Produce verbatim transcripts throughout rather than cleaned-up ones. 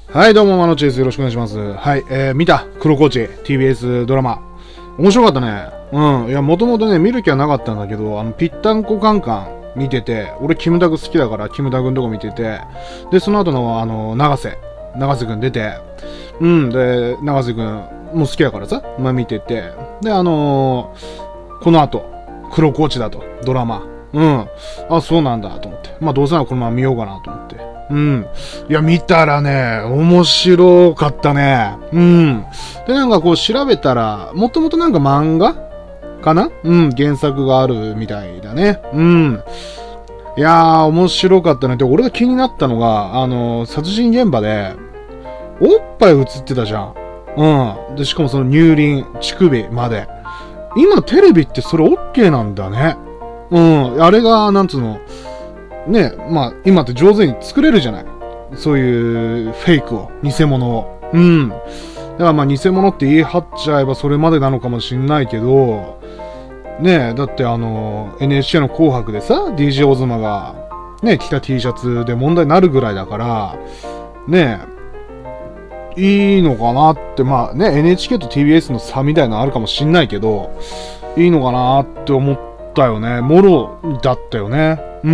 はい、どうも、マノチです。よろしくお願いします。はい、えー、見た黒コーチ、ティービーエス ドラマ。面白かったね。うん。いや、もともとね、見る気はなかったんだけど、あの、ぴったんこカンカン見てて、俺、キムタク好きだから、キムタクのとこ見てて、で、その後の、あの、長瀬、長瀬くん出て、うん、で、長瀬くんも好きだからさ、まあ見てて、で、あのー、この後、黒コーチだと、ドラマ。うん。あ、そうなんだ、と思って。まあ、どうせならこのまま見ようかな、と思って。うん。いや、見たらね、面白かったね。うん。で、なんかこう調べたら、もともとなんか漫画かなうん、原作があるみたいだね。うん。いやー、面白かったね。で、俺が気になったのが、あのー、殺人現場で、おっぱい映ってたじゃん。うん。で、しかもその乳輪、乳首まで。今テレビってそれ OK なんだね。うん。あれが、なんつうの、ね、まあ、今って上手に作れるじゃない。そういうフェイクを、偽物を。うん。だからまあ、偽物って言い張っちゃえばそれまでなのかもしんないけど、ねえ、だってあの、エヌエイチケー の紅白でさ、ディージェー オズマが、ね、着た T シャツで問題になるぐらいだから、ねえ、いいのかなって、まあね、エヌエイチケー と ティービーエス の差みたいなのあるかもしんないけど、いいのかなって思ったよね。もろだったよね。うん。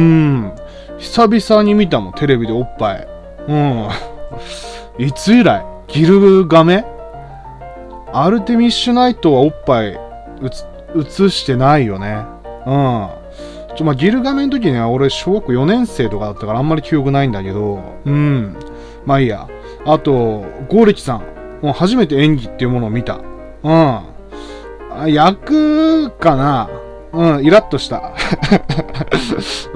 久々に見たもん、テレビでおっぱい。うん。いつ以来ギルガメアルテミッシュナイトはおっぱい映してないよね。うん。ちょ、まあ、ギルガメの時には俺小学校よねん生とかだったからあんまり記憶ないんだけど、うん。まあいいや。あと、ゴーレキさん。もう初めて演技っていうものを見た。うん。役かなうん、イラッとした。うん、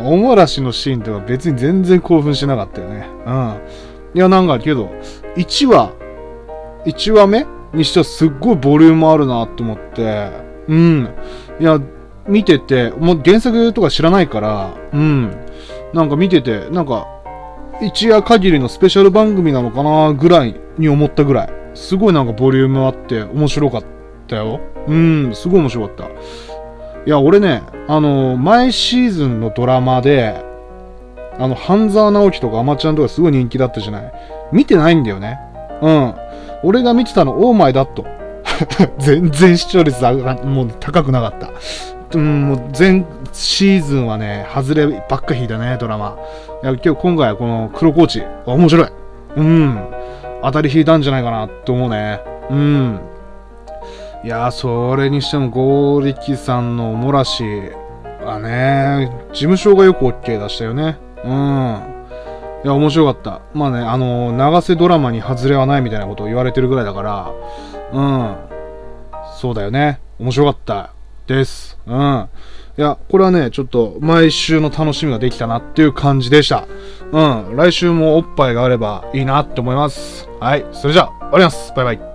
おもらしのシーンとか別に全然興奮しなかったよね。うん。いや、なんかけど、いちわ、いちわめにしてはすっごいボリュームあるなって思って、うん。いや、見てて、もう原作とか知らないから、うん。なんか見てて、なんか、一夜限りのスペシャル番組なのかなぐらいに思ったぐらい。すごいなんかボリュームあって面白かったよ。うん、すごい面白かった。いや、俺ね、あの、前シーズンのドラマで、あの、半沢直樹とかアマちゃんとかすごい人気だったじゃない。見てないんだよね。うん。俺が見てたの、オーマイダット。全然視聴率もう高くなかった。うん、もう全シーズンはね、外ればっか引いたね、ドラマ。いや、今日今回はこの黒コーチ、面白い。うん。当たり引いたんじゃないかなって思うね。うん。いやー、それにしても、ゴーリキさんのおもらしはね、事務所がよく OK 出したよね。うん。いや、面白かった。まあね、あのー、長瀬ドラマに外れはないみたいなことを言われてるぐらいだから、うん。そうだよね。面白かったです。うん。いや、これはね、ちょっと毎週の楽しみができたなっていう感じでした。うん。来週もおっぱいがあればいいなって思います。はい。それじゃあ、終わります。バイバイ。